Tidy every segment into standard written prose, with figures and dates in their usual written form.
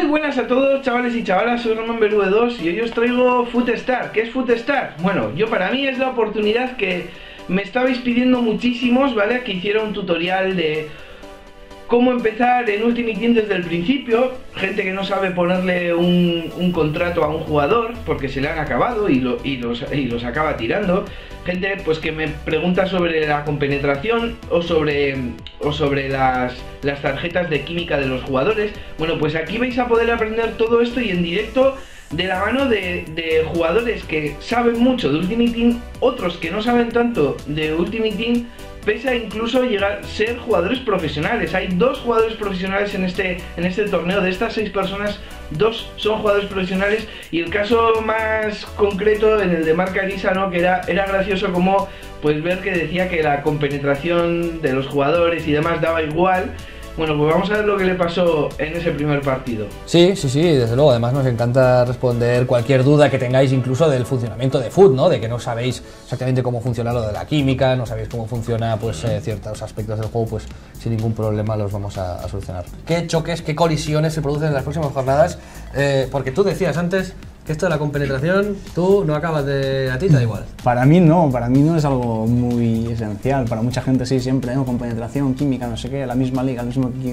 Muy buenas a todos, chavales y chavalas, soy RomanVerV2 y hoy os traigo Footstar. ¿Qué es Footstar? Bueno, para mí es la oportunidad que me estabais pidiendo muchísimos, ¿vale? Que hiciera un tutorial de cómo empezar en Ultimate Team desde el principio. Gente que no sabe ponerle un contrato a un jugador porque se le han acabado y los acaba tirando. Gente pues que me pregunta sobre la compenetración o sobre las tarjetas de química de los jugadores. Bueno, pues aquí vais a poder aprender todo esto y en directo, de la mano de jugadores que saben mucho de Ultimate Team, otros que no saben tanto de Ultimate Team, pese a incluso llegar a ser jugadores profesionales. Hay 2 jugadores profesionales en este torneo. De estas 6 personas, 2 son jugadores profesionales. Y el caso más concreto, en el de Marc Arisa, ¿no? Que era gracioso como pues ver que decía que la compenetración de los jugadores y demás daba igual. Bueno, pues vamos a ver lo que le pasó en ese primer partido. Sí, desde luego. Además nos encanta responder cualquier duda que tengáis, incluso del funcionamiento de Foot, ¿no? De que no sabéis exactamente cómo funciona lo de la química, no sabéis cómo funciona pues ciertos aspectos del juego, pues sin ningún problema los vamos a solucionar. ¿Qué choques, qué colisiones se producen en las próximas jornadas? Porque tú decías antes que esto de la compenetración, tú no acabas de... a ti te da igual. Para mí no es algo muy esencial. Para mucha gente sí, siempre, ¿no? Compenetración, química, no sé qué, la misma liga,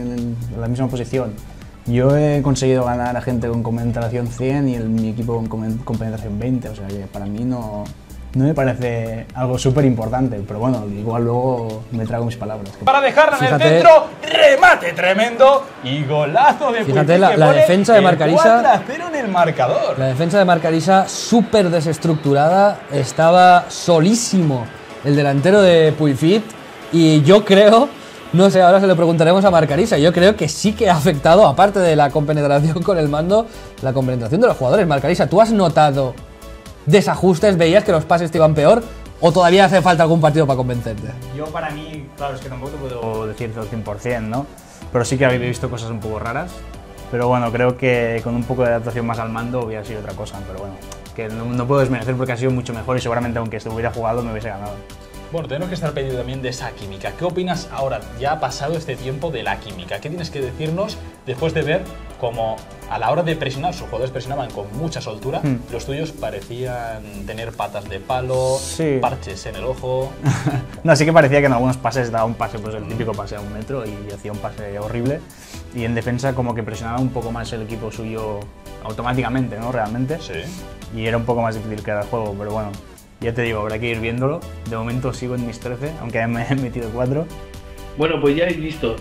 la misma posición. Yo he conseguido ganar a gente con compenetración 100 y mi equipo con compenetración 20, o sea que para mí no me parece algo súper importante, pero bueno, igual luego me trago mis palabras. Para dejarla en el centro, remate tremendo y golazo de Fíjate la defensa de Marc Arisa. 4-0 en el marcador. La defensa de Marc Arisa súper desestructurada, estaba solísimo el delantero de Puyfit y yo creo, no sé, ahora se lo preguntaremos a Marc Arisa, yo creo que sí que ha afectado, aparte de la compenetración con el mando, la compenetración de los jugadores. Marc Arisa, ¿tú has notado desajustes? ¿Veías que los pases te iban peor? ¿O todavía hace falta algún partido para convencerte? Yo para mí, claro, es que tampoco te puedo decir al 100%, ¿no? Pero sí que habéis visto cosas un poco raras. Pero bueno, creo que con un poco de adaptación más al mando hubiera sido otra cosa. Pero bueno, que no puedo desmerecer porque ha sido mucho mejor y seguramente aunque hubiera jugado me hubiese ganado. Bueno, tenemos que estar pendientes también de esa química. ¿Qué opinas ahora, ya ha pasado este tiempo, de la química? ¿Qué tienes que decirnos después de ver cómo a la hora de presionar, sus jugadores presionaban con mucha soltura, los tuyos parecían tener patas de palo, sí, parches en el ojo? No, sí que parecía que en algunos pases daba un pase, pues el típico pase a 1 metro y hacía un pase horrible. Y en defensa como que presionaba un poco más el equipo suyo automáticamente, ¿no? Realmente. Sí. Y era un poco más difícil que era el juego, pero bueno. Ya te digo, habrá que ir viéndolo. De momento sigo en mis 13, aunque me he metido 4. Bueno, pues ya habéis visto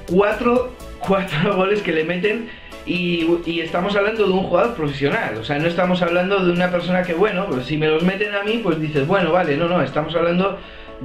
4 goles que le meten y estamos hablando de un jugador profesional. O sea, no estamos hablando de una persona que, bueno, pues si me los meten a mí, pues dices, bueno, vale, no, estamos hablando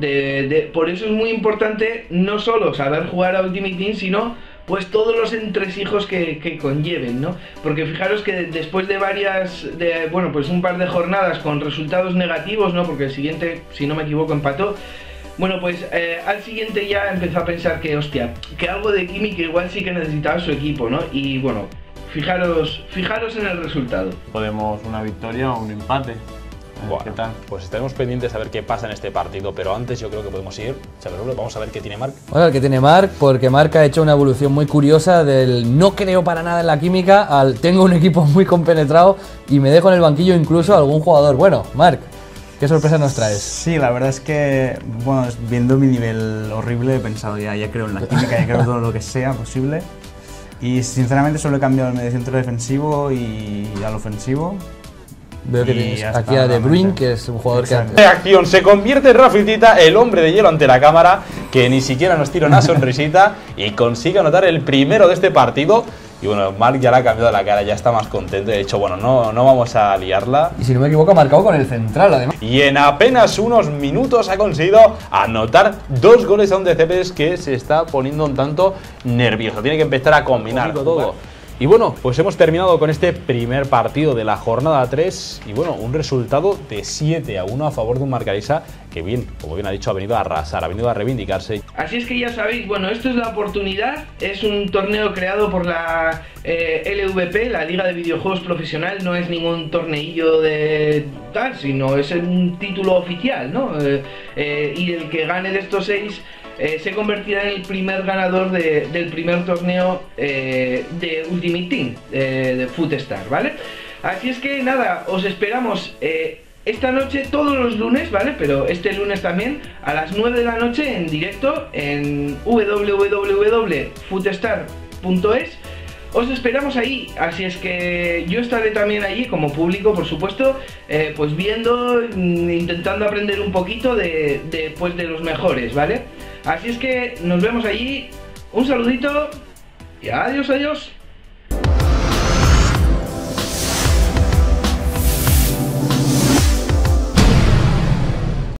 por eso es muy importante no solo saber jugar a Ultimate Team, sino pues todos los entresijos que conlleven, ¿no? Porque fijaros que después de bueno, pues un par de jornadas con resultados negativos, ¿no? Porque el siguiente, si no me equivoco, empató. Bueno, pues al siguiente ya empezó a pensar que, hostia, que algo de química igual sí que necesitaba su equipo, ¿no? Y bueno, fijaros en el resultado. Podemos una victoria o un empate. Bueno, ¿qué tal? Pues estaremos pendientes a ver qué pasa en este partido, pero antes yo creo que podemos ir, vamos a ver qué tiene Marc. Vamos a ver qué tiene Marc, porque Marc ha hecho una evolución muy curiosa del no creo para nada en la química al tengo un equipo muy compenetrado y me dejo en el banquillo incluso a algún jugador. Bueno, Marc, ¿qué sorpresa nos traes? Sí, la verdad es que, bueno, viendo mi nivel horrible he pensado ya creo en la química, ya creo en todo lo que sea posible. Y sinceramente solo he cambiado el mediocentro defensivo y al ofensivo. Veo que tienes aquí a De Bruyne, que es un jugador que... Reacción, se convierte en Rafitita, el hombre de hielo ante la cámara, que ni siquiera nos tira una sonrisita y consigue anotar el primero de este partido. Y bueno, Marc ya le ha cambiado la cara, ya está más contento. De hecho, bueno, no vamos a liarla. Y si no me equivoco, ha marcado con el central, además. Y en apenas unos minutos ha conseguido anotar 2 goles a un DCPs que se está poniendo un tanto nervioso. Tiene que empezar a combinar todo. Y bueno, pues hemos terminado con este primer partido de la jornada 3 y bueno, un resultado de 7-1 a favor de un Marc Arisa que bien, como bien ha dicho, ha venido a arrasar, ha venido a reivindicarse. Así es que ya sabéis, bueno, esto es la oportunidad, es un torneo creado por la LVP, la Liga de Videojuegos Profesional, no es ningún torneillo de tal, sino es un título oficial, ¿no? Y el que gane de estos 6 se convertirá en el primer ganador del primer torneo de Ultimate Team de Footstar, ¿vale? Así es que nada, os esperamos esta noche, todos los lunes, ¿vale? Pero este lunes también, a las 9 de la noche en directo en www.footstar.es. Os esperamos ahí, así es que yo estaré también allí como público, por supuesto, pues viendo, intentando aprender un poquito de los mejores, ¿vale? Así es que nos vemos allí, un saludito y adiós, adiós.